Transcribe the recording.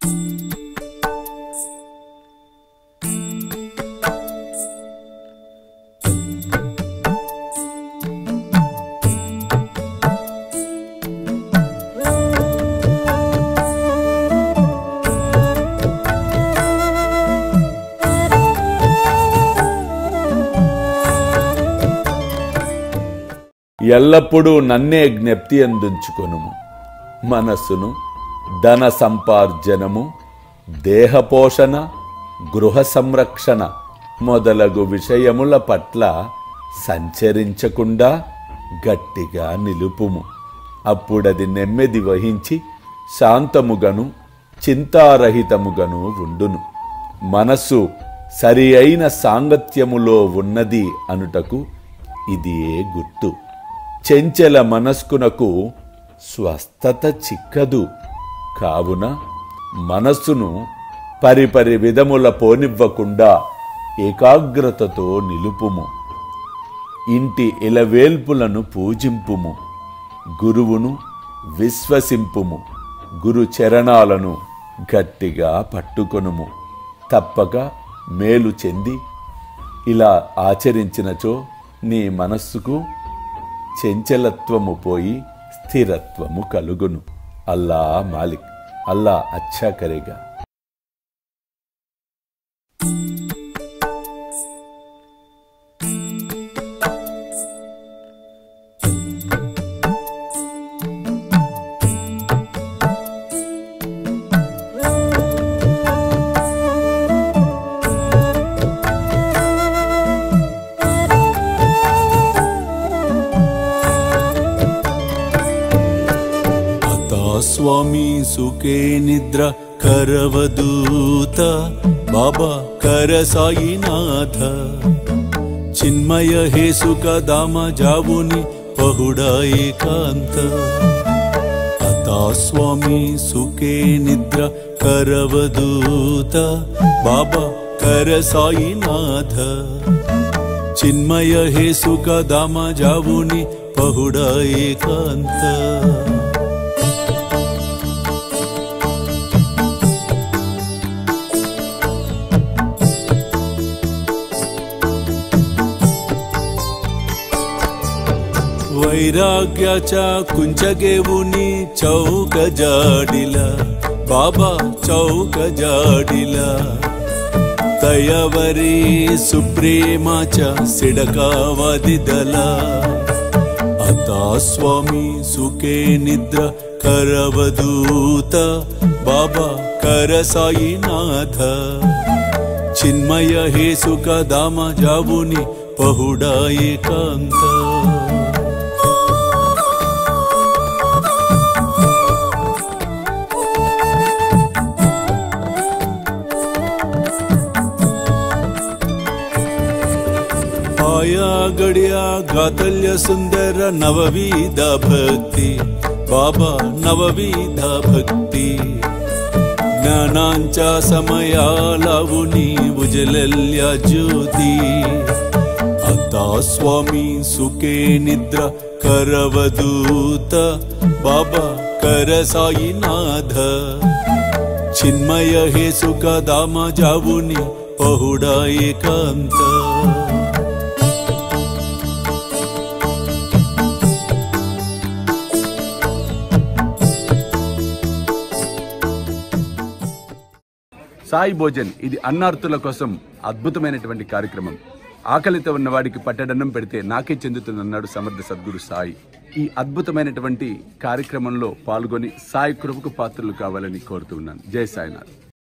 ఎల్లప్పుడూ నన్నే జ్ఞప్తి అందించుకొనుము. మనస్సును ధన సంపార్జనము, దేహపోషణ, గృహ సంరక్షణ మొదలగు విషయముల పట్ల సంచరించకుండా గట్టిగా నిలుపుము. అప్పుడది నెమ్మది వహించి శాంతముగను చింతారహితముగను ఉండును. మనస్సు సరి అయిన సాంగత్యములో ఉన్నది అనుటకు ఇదియే గుర్తు. చెంచల మనస్కునకు స్వస్థత చిక్కదు. కావున మనస్సును పరిపరి విధముల పోనివ్వకుండా ఏకాగ్రతతో నిలుపుము. ఇంటి ఇలవేల్పులను పూజింపుము. గురువును విశ్వసింపుము. గురు చరణాలను గట్టిగా పట్టుకొనుము. తప్పక మేలు చెంది ఇలా ఆచరించినచో నీ మనస్సుకు చెంచలత్వము పోయి స్థిరత్వము కలుగును. అల్లా మాలిక్. అల్లా అచ్చా కరేగా. स्वामी सुके निद्रा करवदूत बाबा कर साईनाथ चिन्मय हे सुख दाम जावुनि पहुडा एकांत अता स्वामी सुके निद्रा करवदूत बाबा कर साईनाथ चिन्मय हे सुख दाम जावुनि पहुडा एकांत वैराग्याच्या कुंचगेवुनी चौक जाडिला बाबा चौक जाडिला तयावरी सुप्रेमाच्या सिडकावादिदला आता स्वामी सुके निद्रा करवदूत बाबा कर साईनाथ चिन्मय हे सुख दाम जावुनि पहुडा एकांत गड्या गातल्य सुंदर नवविधा भक्ति बाबा नवविधा भक्ति ज्ञानांच्या समया लावुनी उजलल्या ज्योती आता स्वामी सुके निद्रा करवदूत बाबा कर साईनाथ चिन्मय हे सुख दाम जावुनी पहुडा एकांत సాయి భోజన్ ఇది అన్నార్తుల కోసం అద్భుతమైనటువంటి కార్యక్రమం. ఆకలితో ఉన్న వాడికి పట్టడన్నం పెడితే నాకే చెందుతుందన్నాడు సమర్థ సద్గురు సాయి. ఈ అద్భుతమైనటువంటి కార్యక్రమంలో పాల్గొని సాయి కృపకు పాత్రలు కావాలని కోరుతున్నాను. జై సాయినాథ్.